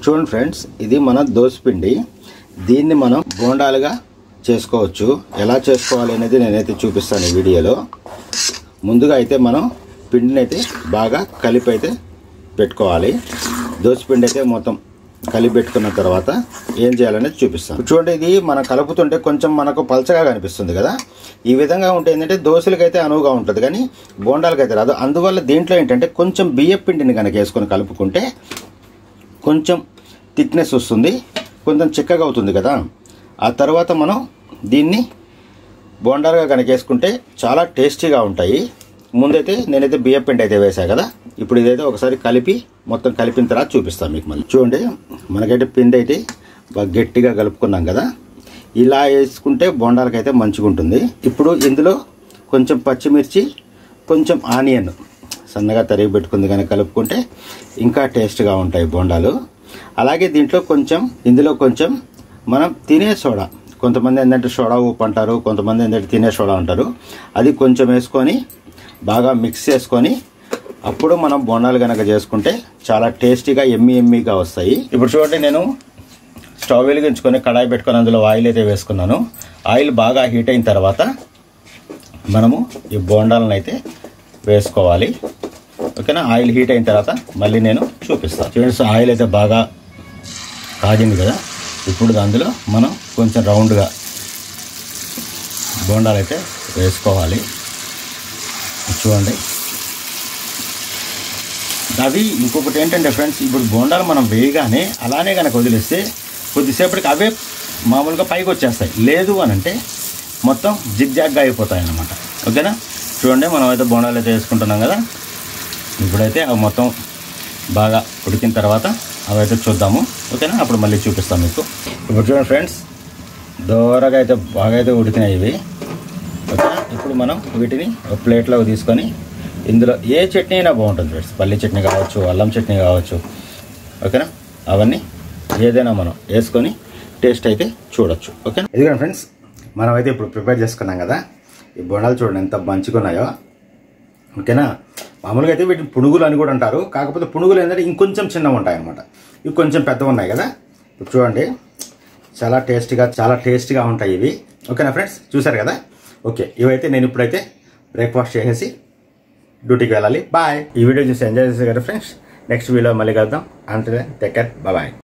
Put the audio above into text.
చూడండి ఫ్రెండ్స్, ఇది మన దోసపిండి. దీన్ని మనం బోండాలుగా చేసుకోవచ్చు. ఎలా చేసుకోవాలి అనేది నేనైతే చూపిస్తాను ఈ వీడియోలో. ముందుగా అయితే మనం పిండిని అయితే బాగా కలిపి అయితే పెట్టుకోవాలి. దోసపిండి అయితే మొత్తం కలిపి పెట్టుకున్న తర్వాత ఏం చేయాలనేది చూపిస్తాను. చూడండి, ఇది మనం కలుపుతుంటే కొంచెం మనకు పలచగా కనిపిస్తుంది కదా. ఈ విధంగా ఉంటే ఏంటంటే దోశలకైతే అనువుగా ఉంటుంది, కానీ బోండాలకైతే రాదు. అందువల్ల దీంట్లో ఏంటంటే కొంచెం బియ్యం పిండిని కనుక వేసుకొని కలుపుకుంటే కొంచెం థిక్నెస్ వస్తుంది, కొంచెం చిక్కగా అవుతుంది కదా. ఆ తర్వాత మనం దీన్ని బోండాలుగా కనుక వేసుకుంటే చాలా టేస్టీగా ఉంటాయి. ముందైతే నేనైతే బియ్యం పిండి అయితే వేసాను కదా. ఇప్పుడు ఇదైతే ఒకసారి కలిపి మొత్తం కలిపిన తర్వాత చూపిస్తాను మీకు. మళ్ళీ చూడండి, మనకైతే పిండి అయితే బాగా గట్టిగా కలుపుకున్నాం కదా. ఇలా వేసుకుంటే బోండాలకైతే మంచిగా ఉంటుంది. ఇప్పుడు ఇందులో కొంచెం పచ్చిమిర్చి, కొంచెం ఆనియన్ సన్నగా తరిగి పెట్టుకుంది కనుక కలుపుకుంటే ఇంకా టేస్ట్గా ఉంటాయి బోండాలు. అలాగే ఇందులో కొంచెం మనం తినే సోడా, కొంతమంది ఏంటంటే సోడా ఉప్పు అంటారు, కొంతమంది ఏంటంటే తినే సోడా అంటారు. అది కొంచెం వేసుకొని బాగా మిక్స్ చేసుకొని అప్పుడు మనం బోండాలు కనుక చేసుకుంటే చాలా టేస్టీగా ఎమ్మీగా వస్తాయి. ఇప్పుడు చూడండి, నేను స్టవ్ వెలిగించుకొని కడాయి పెట్టుకొని అందులో ఆయిల్ అయితే వేసుకున్నాను. ఆయిల్ బాగా హీట్ అయిన తర్వాత మనము ఈ బోండాలను అయితే వేసుకోవాలి. ఓకేనా. ఆయిల్ హీట్ అయిన తర్వాత మళ్ళీ నేను చూపిస్తాను. చూడండి, ఆయిల్ అయితే బాగా కాగింది కదా. ఇప్పుడు అందులో మనం కొంచెం రౌండ్గా బోండాలు అయితే వేసుకోవాలి. చూడండి, అవి ఇంకొకటి ఏంటంటే ఫ్రెండ్స్, ఇప్పుడు బోండాలు మనం వేయగానే అలానే కనుక వదిలేస్తే కొద్దిసేపటికి అవే మామూలుగా పైకి వచ్చేస్తాయి. లేదు అని అంటే మొత్తం జిగ్జాగ్గా అయిపోతాయి అన్నమాట. ఓకేనా. చూడండి, మనం అయితే బోండాలు అయితే వేసుకుంటున్నాం కదా. ఇప్పుడైతే అవి మొత్తం బాగా ఉడికిన తర్వాత అవైతే చూద్దాము. ఓకేనా, అప్పుడు మళ్ళీ చూపిస్తాను మీకు. ఇప్పుడు చూడండి ఫ్రెండ్స్, దూరగా అయితే బాగా అయితే ఉడికినాయి ఇవి. ఓకేనా. ఇప్పుడు మనం వీటిని ఒక ప్లేట్లోకి తీసుకొని ఇందులో ఏ చట్నీ అయినా బాగుంటుంది ఫ్రెండ్స్. పల్లి చట్నీ కావచ్చు, అల్లం చట్నీ కావచ్చు. ఓకేనా. అవన్నీ ఏదైనా మనం వేసుకొని టేస్ట్ అయితే చూడొచ్చు. ఓకేనా. ఇదిగోండి ఫ్రెండ్స్, మనం అయితే ఇప్పుడు ప్రిపేర్ చేసుకున్నాం కదా. ఈ బోండాలు చూడండి ఎంత మంచిగా ఉన్నాయో. ఓకేనా. మామూలుగా అయితే వీటిని పునుగులు అని కూడా అంటారు. కాకపోతే పునుగులు ఏంటంటే ఇంకొంచెం చిన్నగా ఉంటాయి అన్నమాట. ఇవి కొంచెం పెద్దగా ఉన్నాయి కదా. ఇప్పుడు చూడండి, చాలా టేస్టీగా ఉంటాయి ఇవి. ఓకేనా ఫ్రెండ్స్, చూసారు కదా. ఓకే, ఇవైతే నేను ఇప్పుడైతే బ్రేక్ఫాస్ట్ చేసేసి డ్యూటీకి వెళ్ళాలి. బాయ్. ఈ వీడియో చూసి ఎంజాయ్ చేశారు కదా ఫ్రెండ్స్. నెక్స్ట్ వీడియో మళ్ళీ కలుద్దాం. అంతే, టేక్ కేర్, బాయ్.